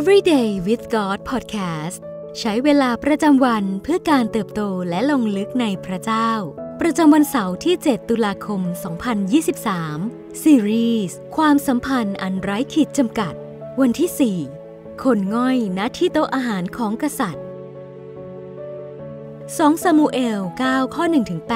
Everyday with God Podcast ใช้เวลาประจำวันเพื่อการเติบโตและลงลึกในพระเจ้าประจำวันเสาร์ที่ 7 ตุลาคม 2023 ซีรีส์ความสัมพันธ์อันไร้ขีดจำกัดวันที่ 4 คนง่อยณที่โต๊ะอาหารของกษัตริย์2 ซามูเอล 9 ข้อ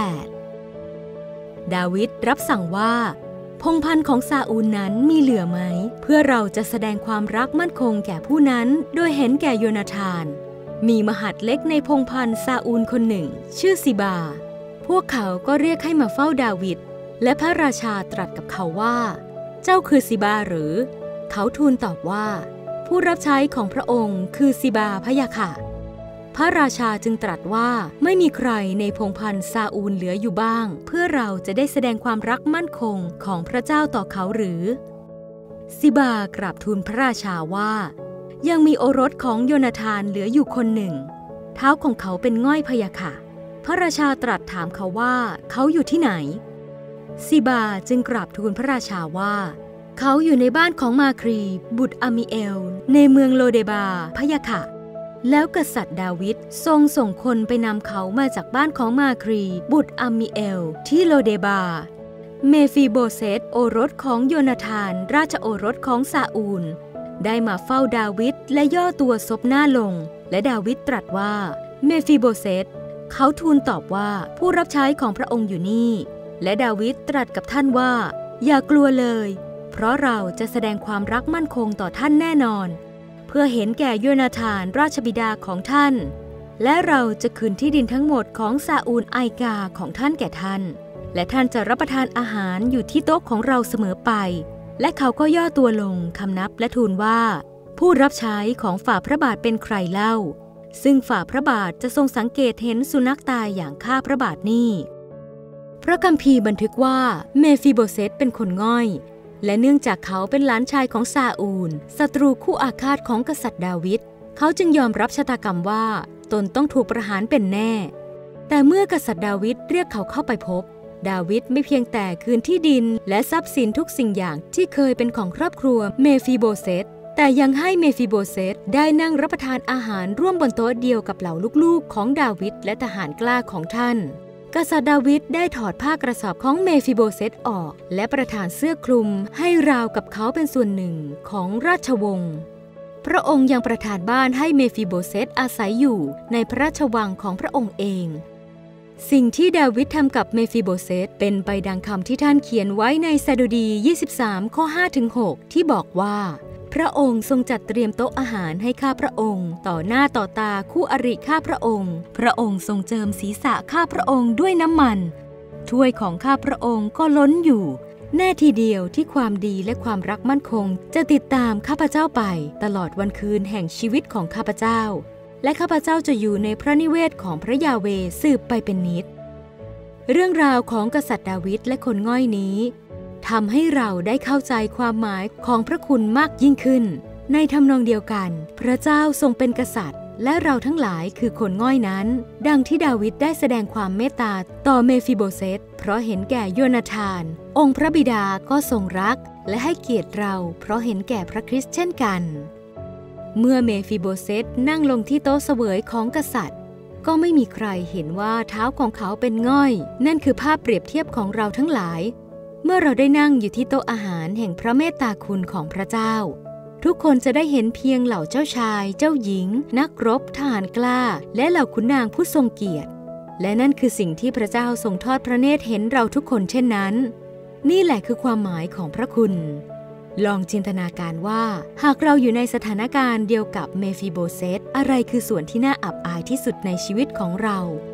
1-8 ดาวิดรับสั่งว่าพงศ์พันธุ์ของซาอูลนั้นมีเหลือไหมเพื่อเราจะแสดงความรักมั่นคงแก่ผู้นั้นโดยเห็นแก่โยนาธานมีมหัดเล็กในพงศ์พันธุ์ซาอูลคนหนึ่งชื่อซิบาพวกเขาก็เรียกให้มาเฝ้าดาวิดและพระราชาตรัสกับเขาว่าเจ้าคือซิบาหรือเขาทูลตอบว่าผู้รับใช้ของพระองค์คือซิบาพะยะค่ะพระราชาจึงตรัสว่าไม่มีใครในพงศ์พันธุ์ซาอูลเหลืออยู่บ้างเพื่อเราจะได้แสดงความรักมั่นคงของพระเจ้าต่อเขาหรือซิบากราบทูลพระราชาว่ายังมีโอรสของโยนาธานเหลืออยู่คนหนึ่งเท้าของเขาเป็นง่อยพะยะค่ะพระราชาตรัสถามเขาว่าเขาอยู่ที่ไหนซิบาจึงกราบทูลพระราชาว่าเขาอยู่ในบ้านของมาครีบุตรอามิเอลในเมืองโลเดบาพะยะค่ะแล้วกษัตริย์ดาวิดทรงส่งคนไปนำเขามาจากบ้านของมาครีบุตรอามิเอลที่โลเดบาเมฟีโบเซตโอรสของโยนาธานราชโอรสของซาอูลได้มาเฝ้าดาวิดและย่อตัวซบหน้าลงและดาวิดตรัสว่าเมฟีโบเซตเขาทูลตอบว่าผู้รับใช้ของพระองค์อยู่นี่และดาวิดตรัสกับท่านว่าอย่ากลัวเลยเพราะเราจะแสดงความรักมั่นคงต่อท่านแน่นอนเพื่อเห็นแก่โยนาธานราชบิดาของท่านและเราจะคืนที่ดินทั้งหมดของซาอูลไอกาของท่านแก่ท่านและท่านจะรับประทานอาหารอยู่ที่โต๊ะของเราเสมอไปและเขาก็ย่อตัวลงคำนับและทูลว่าผู้รับใช้ของฝ่าพระบาทเป็นใครเล่าซึ่งฝ่าพระบาทจะทรงสังเกตเห็นสุนัขตายอย่างข้าพระบาทนี่พระคัมภีร์บันทึกว่าเมฟีโบเซตเป็นคนง่อยและเนื่องจากเขาเป็นหลานชายของซาอูลศัตรูคู่อาฆาตของกษัตริย์ดาวิดเขาจึงยอมรับชะตากรรมว่าตนต้องถูกประหารเป็นแน่แต่เมื่อกษัตริย์ดาวิดเรียกเขาเข้าไปพบดาวิดไม่เพียงแต่คืนที่ดินและทรัพย์สินทุกสิ่งอย่างที่เคยเป็นของครอบครัวเมฟีโบเซตแต่ยังให้เมฟีโบเซตได้นั่งรับประทานอาหารร่วมบนโต๊ะเดียวกับเหล่าลูกๆของดาวิดและทหารกล้าของท่านกษัตริย์ดาวิดได้ถอดผ้ากระสอบของเมฟีโบเซตออกและประทานเสื้อคลุมให้ราวกับเขาเป็นส่วนหนึ่งของราชวงศ์พระองค์ยังประทานบ้านให้เมฟีโบเซตอาศัยอยู่ในพระราชวังของพระองค์เองสิ่งที่ดาวิดทำกับเมฟีโบเซตเป็นไปดังคำที่ท่านเขียนไว้ในสดุดี23ข้อ 5-6 ที่บอกว่าพระองค์ทรงจัดเตรียมโต๊ะอาหารให้ข้าพระองค์ต่อหน้าต่อตาคู่อริข้าพระองค์พระองค์ทรงเจิมศีรษะข้าพระองค์ด้วยน้ำมันถ้วยของข้าพระองค์ก็ล้นอยู่แน่ทีเดียวที่ความดีและความรักมั่นคงจะติดตามข้าพเจ้าไปตลอดวันคืนแห่งชีวิตของข้าพเจ้าและข้าพเจ้าจะอยู่ในพระนิเวศของพระยาเวห์สืบไปเป็นนิจเรื่องราวของกษัตริย์ดาวิดและคนง่อยนี้ทำให้เราได้เข้าใจความหมายของพระคุณมากยิ่งขึ้นในทำนองเดียวกันพระเจ้าทรงเป็นกษัตริย์และเราทั้งหลายคือคนง่อยนั้นดังที่ดาวิดได้แสดงความเมตตาต่อเมฟีโบเซตเพราะเห็นแก่โยนาธานองค์พระบิดาก็ทรงรักและให้เกียรติเราเพราะเห็นแก่พระคริสต์เช่นกันเมื่อเมฟีโบเซตนั่งลงที่โต๊ะเสวยของกษัตริย์ก็ไม่มีใครเห็นว่าเท้าของเขาเป็นง่อยนั่นคือภาพเปรียบเทียบของเราทั้งหลายเมื่อเราได้นั่งอยู่ที่โต๊ะอาหารแห่งพระเมตตาคุณของพระเจ้าทุกคนจะได้เห็นเพียงเหล่าเจ้าชายเจ้าหญิงนักรบทหารกล้าและเหล่าขุนนางผู้ทรงเกียรติและนั่นคือสิ่งที่พระเจ้าทรงทอดพระเนตรเห็นเราทุกคนเช่นนั้นนี่แหละคือความหมายของพระคุณลองจินตนาการว่าหากเราอยู่ในสถานการณ์เดียวกับเมฟีโบเซตอะไรคือส่วนที่น่าอับอายที่สุดในชีวิตของเรา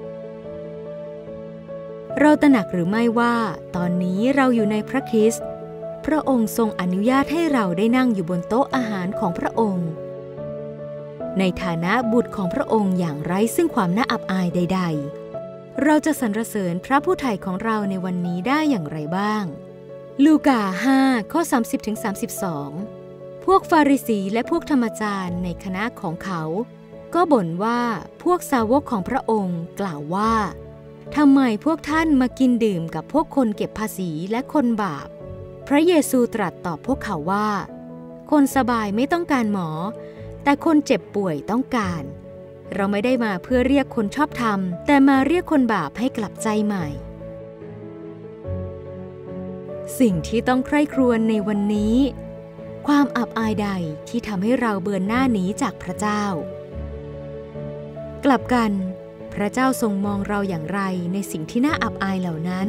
ตระหนักหรือไม่ว่าตอนนี้เราอยู่ในพระคริสต์พระองค์ทรงอนุญาตให้เราได้นั่งอยู่บนโต๊ะอาหารของพระองค์ในฐานะบุตรของพระองค์อย่างไร้ซึ่งความน่าอับอายใดๆเราจะสรรเสริญพระผู้ไถ่ของเราในวันนี้ได้อย่างไรบ้างลูกา 5 ข้อ 30-32 พวกฟาริสีและพวกธรรมจารย์ในคณะของเขาก็บ่นว่าพวกสาวกของพระองค์กล่าวว่าทำไมพวกท่านมากินดื่มกับพวกคนเก็บภาษีและคนบาปพระเยซูตรัสตอบพวกเขาว่าคนสบายไม่ต้องการหมอแต่คนเจ็บป่วยต้องการ เราไม่ได้มาเพื่อเรียกคนชอบธรรมแต่มาเรียกคนบาปให้กลับใจใหม่สิ่งที่ต้องใคร่ครวญในวันนี้ความอับอายใดที่ทำให้เราเบือนหน้าหนีจากพระเจ้ากลับกันพระเจ้าทรงมองเราอย่างไรในสิ่งที่น่าอับอายเหล่านั้น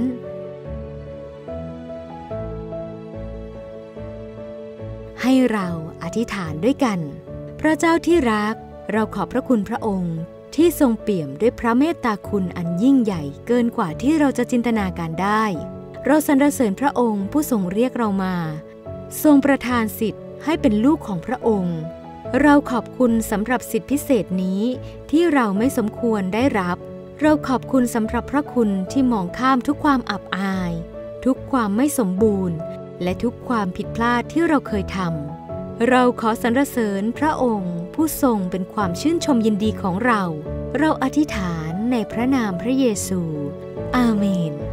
ให้เราอธิษฐานด้วยกันพระเจ้าที่รักเราขอบพระคุณพระองค์ที่ทรงเปี่ยมด้วยพระเมตตาคุณอันยิ่งใหญ่เกินกว่าที่เราจะจินตนาการได้เราสรรเสริญพระองค์ผู้ทรงเรียกเรามาทรงประทานสิทธิ์ให้เป็นลูกของพระองค์เราขอบคุณสำหรับสิทธิพิเศษนี้ที่เราไม่สมควรได้รับเราขอบคุณสำหรับพระคุณที่มองข้ามทุกความอับอายทุกความไม่สมบูรณ์และทุกความผิดพลาดที่เราเคยทำเราขอสรรเสริญพระองค์ผู้ทรงเป็นความชื่นชมยินดีของเราอธิษฐานในพระนามพระเยซูอาเมน